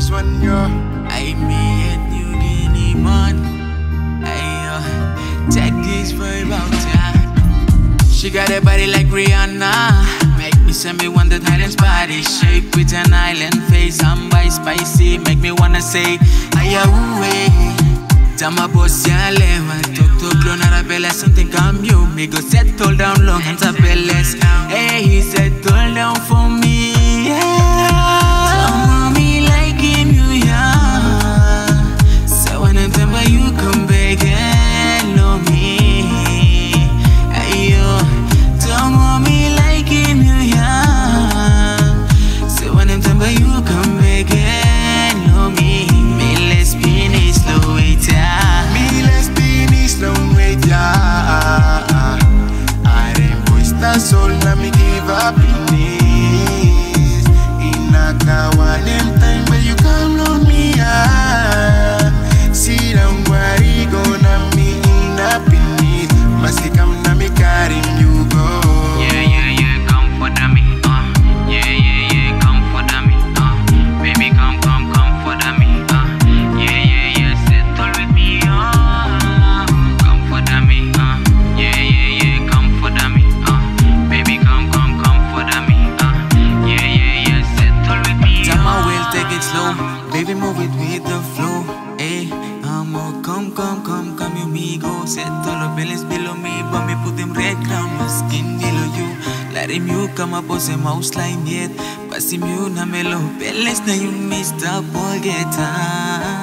this one, yo. I me and you didn't man. Check this vibe out, yeah. She got a body like Rihanna. Make me send me wonder Thailand's body shape with an island face. I'm by spicy, make me wanna say ayahuasca. Tama boss ya lewa, talk low na rabela, something come you. Me go settle down long and tabeles. Hey, he settle down for me, yeah. Tell me like him, you yeah. So when I remember you come back and love me, ayo. Tell me like him, you yeah. So when I remember you come back and love me, me let's be in slow wait. Soul na me give up in this. Inakawa them time but you come on me see them worry go na me in happiness. Must come na me carry you go. Yeah, come for me. Yeah, come for me. Baby, come for me. Yeah, settle with me. Come for me. Yeah, come for me. Baby, come for me. Yeah, settle with me. Time I will take it slow. Baby, move it with the flow. Hey, come, you me go. Settle the balance below me, but me put them red crown, my skin below you. Let him you come up on a mouse line yet. Pass him you na melo, balance na you Mr. Ball Getter.